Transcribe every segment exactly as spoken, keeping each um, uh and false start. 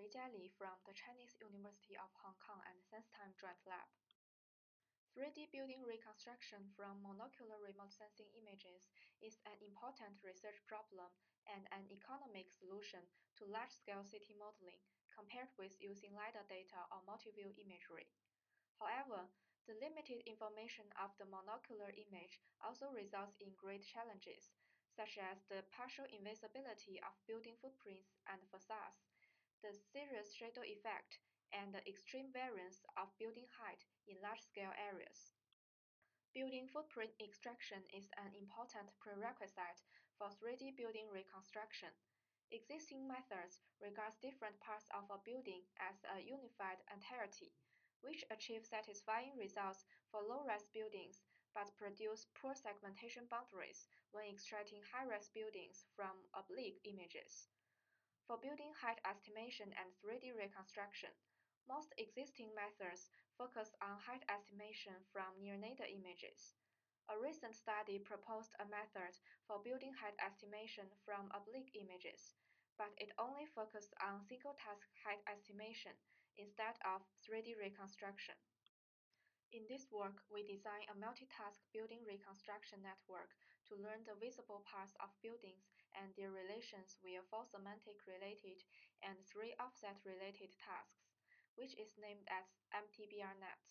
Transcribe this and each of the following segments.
Jia Li from the Chinese University of Hong Kong and SenseTime Joint Lab. three D building reconstruction from monocular remote sensing images is an important research problem and an economic solution to large-scale city modeling compared with using LiDAR data or multi-view imagery. However, the limited information of the monocular image also results in great challenges, such as the partial invisibility of building footprints and facades, the serious shadow effect, and the extreme variance of building height in large-scale areas. Building footprint extraction is an important prerequisite for three D building reconstruction. Existing methods regard different parts of a building as a unified entirety, which achieve satisfying results for low-rise buildings but produce poor segmentation boundaries when extracting high-rise buildings from oblique images. For building height estimation and three D reconstruction, most existing methods focus on height estimation from near-nadir images. A recent study proposed a method for building height estimation from oblique images, but it only focused on single-task height estimation instead of three D reconstruction. In this work, we design a multitask building reconstruction network to learn the visible parts of buildings and their relations via four semantic-related and three offset-related tasks, which is named as M T B R net.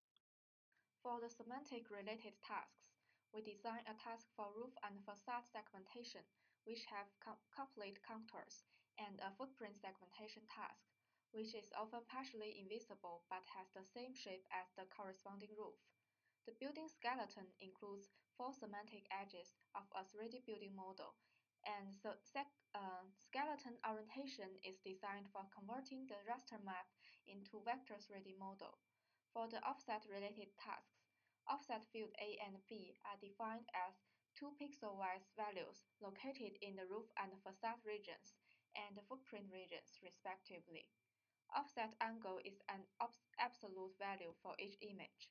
For the semantic-related tasks, we design a task for roof and facade segmentation, which have complete contours, and a footprint segmentation task, which is often partially invisible but has the same shape as the corresponding roof. The building skeleton includes four semantic edges of a three D building model, and the uh, skeleton orientation is designed for converting the raster map into vector three D model. For the offset-related tasks, offset field A and B are defined as two pixel-wise values located in the roof and facade regions and the footprint regions, respectively. Offset angle is an absolute value for each image.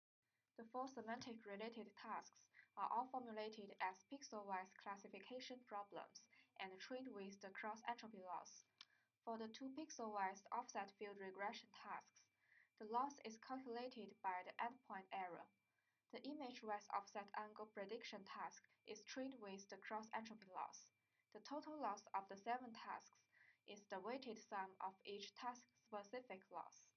The four semantic-related tasks are all formulated as pixel-wise classification problems and trained with the cross-entropy loss. For the two pixel-wise offset field regression tasks, the loss is calculated by the endpoint error. The image-wise offset angle prediction task is trained with the cross-entropy loss. The total loss of the seven tasks is the weighted sum of each task-specific loss.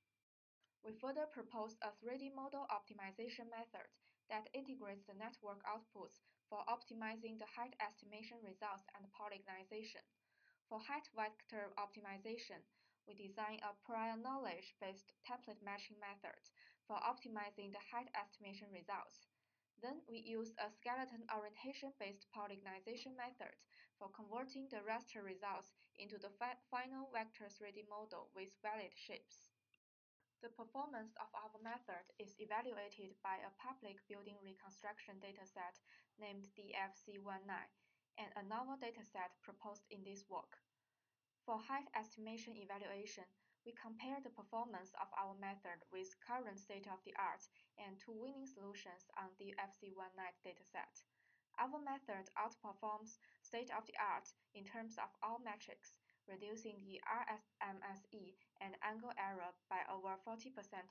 We further propose a three D model optimization method that integrates the network outputs for optimizing the height estimation results and polygonization. For height vector optimization, we design a prior knowledge-based template matching method for optimizing the height estimation results. Then we use a skeleton orientation-based polygonization method for converting the raster results into the fi final vector three D model with valid shapes. The performance of our method is evaluated by a public building reconstruction dataset named D F C nineteen and a novel dataset proposed in this work. For height estimation evaluation, we compare the performance of our method with current state-of-the-art and two winning solutions on D F C nineteen dataset. Our method outperforms state-of-the-art in terms of all metrics, reducing the R S M S E and angle error by over forty percent.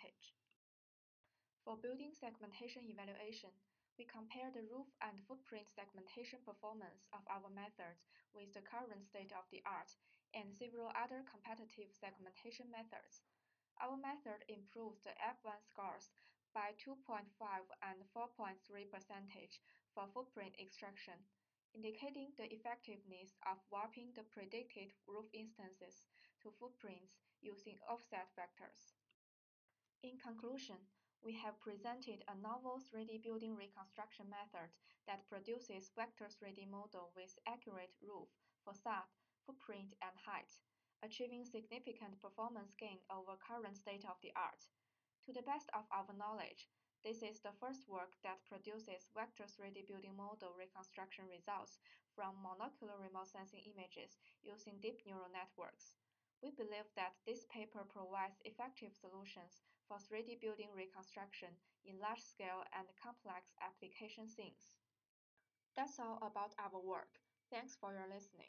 For building segmentation evaluation, we compare the roof and footprint segmentation performance of our method with the current state-of-the-art and several other competitive segmentation methods. Our method improves the F one scores by two point five and four point three percent for footprint extraction, indicating the effectiveness of warping the predicted roof instances to footprints using offset vectors. In conclusion, we have presented a novel three D building reconstruction method that produces vector three D model with accurate roof, facade, footprint, and height, achieving significant performance gain over current state-of-the-art. To the best of our knowledge, this is the first work that produces vector three D building model reconstruction results from monocular remote sensing images using deep neural networks. We believe that this paper provides effective solutions for three D building reconstruction in large-scale and complex application scenes. That's all about our work. Thanks for your listening.